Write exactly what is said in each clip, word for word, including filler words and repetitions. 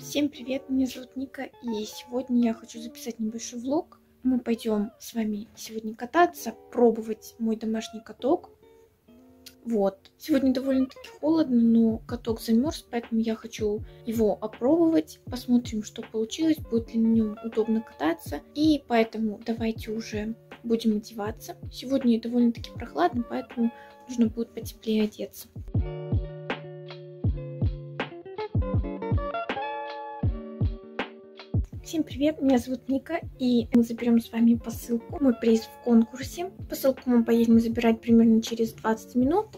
Всем привет, меня зовут Ника, и сегодня я хочу записать небольшой влог. Мы пойдем с вами сегодня кататься, пробовать мой домашний каток. Вот. Сегодня довольно-таки холодно, но каток замерз, поэтому я хочу его опробовать. Посмотрим, что получилось, будет ли на нем удобно кататься. И поэтому давайте уже будем одеваться. Сегодня довольно-таки прохладно, поэтому нужно будет потеплее одеться. Всем привет, меня зовут Ника, и мы заберем с вами посылку. Мой приз в конкурсе. Посылку мы поедем забирать примерно через двадцать минут.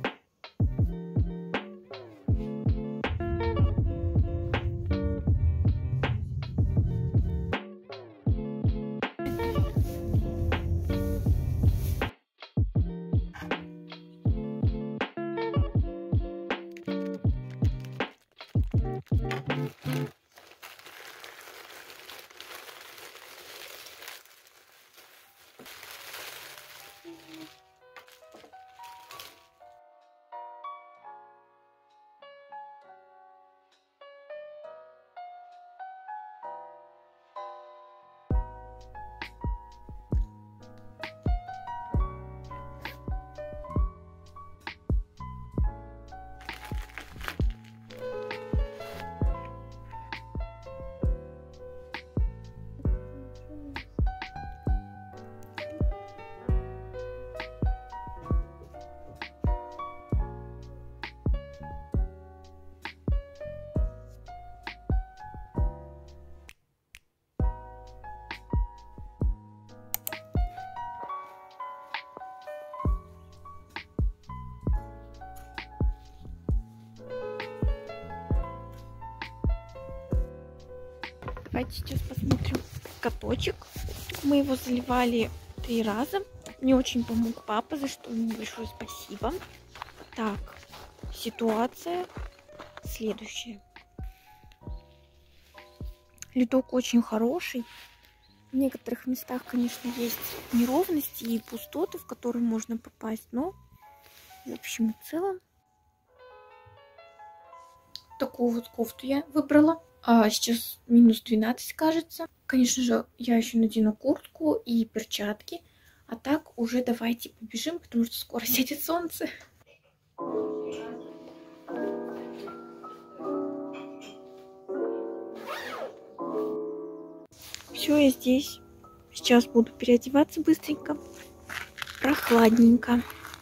Давайте сейчас посмотрим каточек. Мы его заливали три раза. Мне очень помог папа, за что ему большое спасибо. Так, ситуация следующая. Ледок очень хороший. В некоторых местах, конечно, есть неровности и пустоты, в которые можно попасть, но в общем и целом такую вот кофту я выбрала. А сейчас минус двенадцать, кажется. Конечно же, я еще надену куртку и перчатки. А так уже давайте побежим, потому что скоро сядет солнце. Все, я здесь. Сейчас буду переодеваться быстренько. Прохладненько.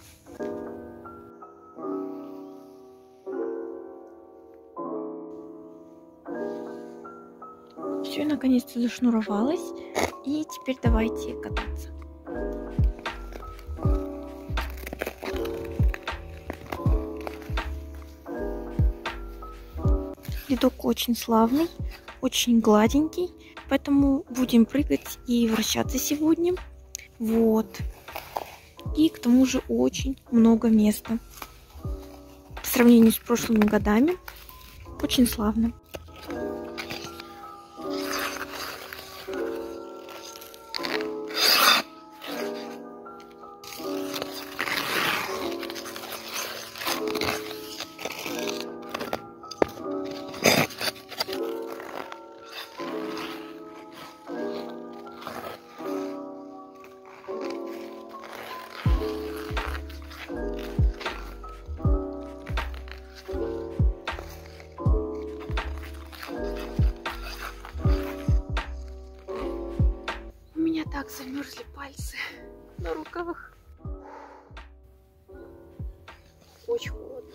Все, наконец-то зашнуровалась. И теперь давайте кататься. Ледок очень славный, очень гладенький. Поэтому будем прыгать и вращаться сегодня. Вот. И к тому же очень много места. По сравнению с прошлыми годами. Очень славно. Так замерзли пальцы на руках. Очень холодно.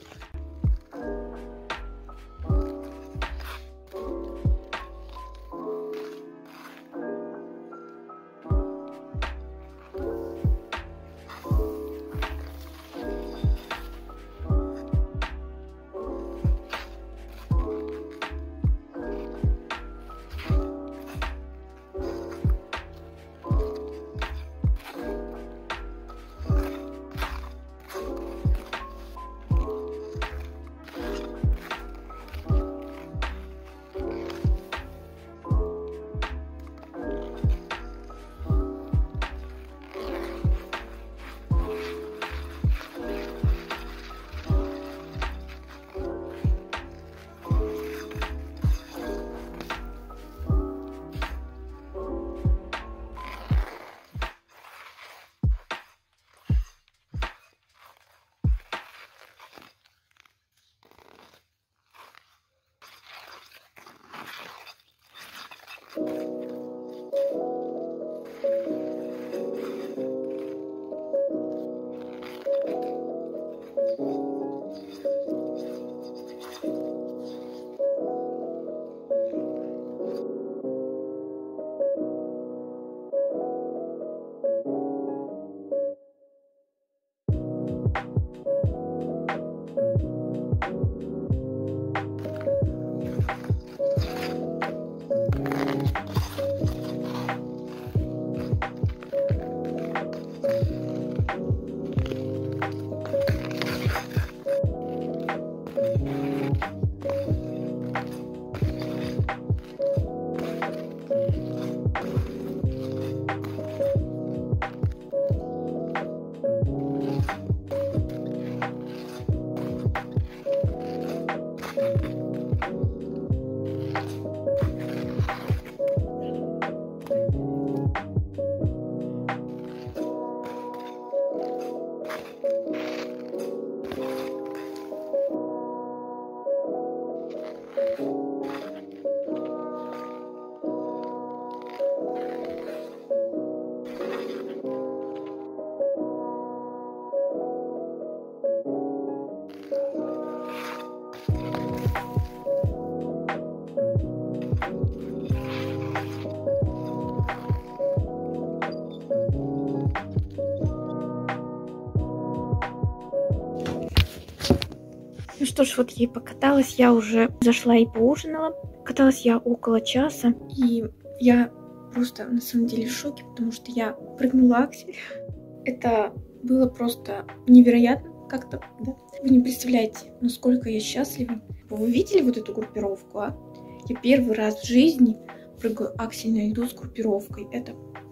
что ж, вот я и покаталась, я уже зашла и поужинала. Каталась я около часа, и я просто на самом деле в шоке, потому что я прыгнула аксель. Это было просто невероятно как-то, да? Вы не представляете, насколько я счастлива. Вы видели вот эту группировку, а? Я первый раз в жизни прыгаю аксель на льду с группировкой. Это...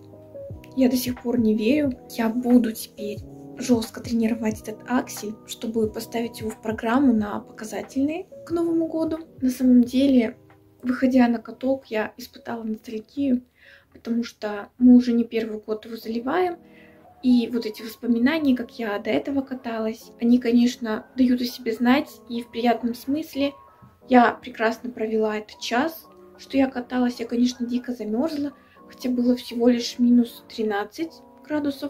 Я до сих пор не верю. Я буду теперь жестко тренировать этот аксель, чтобы поставить его в программу на показательные к Новому году. На самом деле, выходя на каток, я испытала ностальгию, потому что мы уже не первый год его заливаем. И вот эти воспоминания, как я до этого каталась, они, конечно, дают о себе знать, и в приятном смысле. Я прекрасно провела этот час, что я каталась. Я, конечно, дико замерзла, хотя было всего лишь минус тринадцать градусов.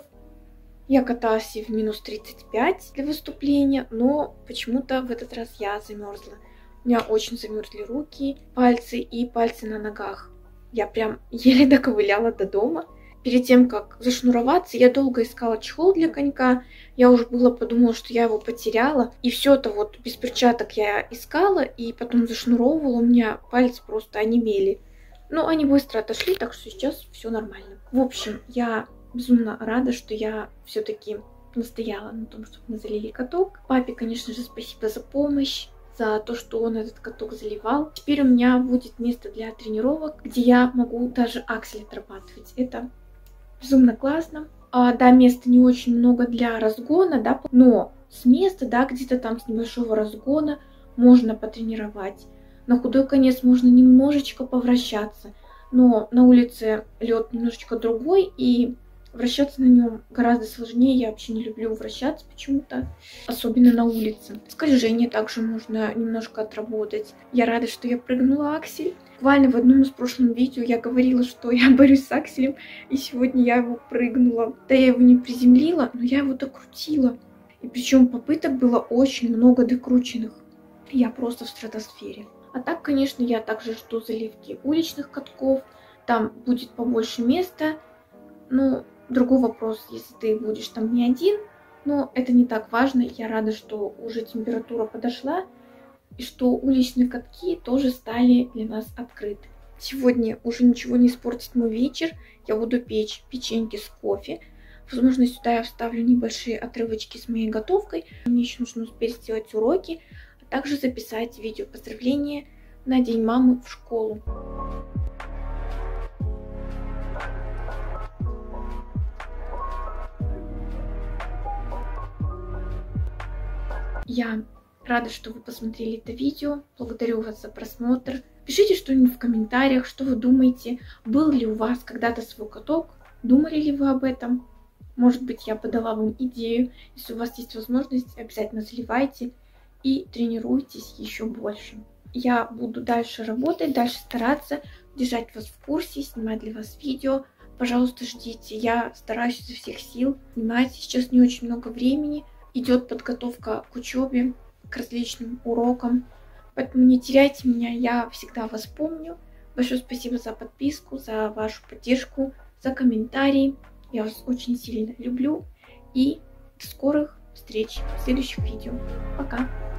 Я каталась и в минус тридцать пять для выступления, но почему-то в этот раз я замерзла. У меня очень замерзли руки, пальцы и пальцы на ногах. Я прям еле доковыляла до дома. Перед тем, как зашнуроваться, я долго искала чехол для конька. Я уже было подумала, что я его потеряла. И все это вот без перчаток я искала, и потом зашнуровывала. У меня пальцы просто онемели. Но они быстро отошли, так что сейчас все нормально. В общем, я безумно рада, что я все-таки настояла на том, чтобы мы залили каток. Папе, конечно же, спасибо за помощь, за то, что он этот каток заливал. Теперь у меня будет место для тренировок, где я могу даже аксель отрабатывать. Это безумно классно. А, да, места не очень много для разгона, да, но с места, да, где-то там с небольшого разгона можно потренировать. На худой конец можно немножечко повращаться, но на улице лед немножечко другой, и вращаться на нем гораздо сложнее. Я вообще не люблю вращаться почему-то, особенно на улице. Скольжение также можно немножко отработать. Я рада, что я прыгнула аксель. Буквально в одном из прошлых видео я говорила, что я борюсь с акселем, и сегодня я его прыгнула. Да, я его не приземлила, но я его докрутила. И причем попыток было очень много докрученных. Я просто в стратосфере. А так, конечно, я также жду заливки уличных катков. Там будет побольше места. Ну, другой вопрос, если ты будешь там не один. Но это не так важно. Я рада, что уже температура подошла. И что уличные катки тоже стали для нас открыты. Сегодня уже ничего не испортит мой вечер. Я буду печь печеньки с кофе. Возможно, сюда я вставлю небольшие отрывочки с моей готовкой. Мне еще нужно успеть сделать уроки, а также записать видео поздравления на День мамы в школу. Я рада, что вы посмотрели это видео. Благодарю вас за просмотр. Пишите что-нибудь в комментариях, что вы думаете. Был ли у вас когда-то свой каток? Думали ли вы об этом? Может быть, я подала вам идею. Если у вас есть возможность, обязательно заливайте и тренируйтесь еще больше. Я буду дальше работать, дальше стараться, держать вас в курсе, снимать для вас видео. Пожалуйста, ждите. Я стараюсь изо всех сил снимать. Сейчас не очень много времени. Идет подготовка к учебе, к различным урокам. Поэтому не теряйте меня, я всегда вас помню. Большое спасибо за подписку, за вашу поддержку, за комментарии. Я вас очень сильно люблю. И до скорых встреч в следующих видео. Пока!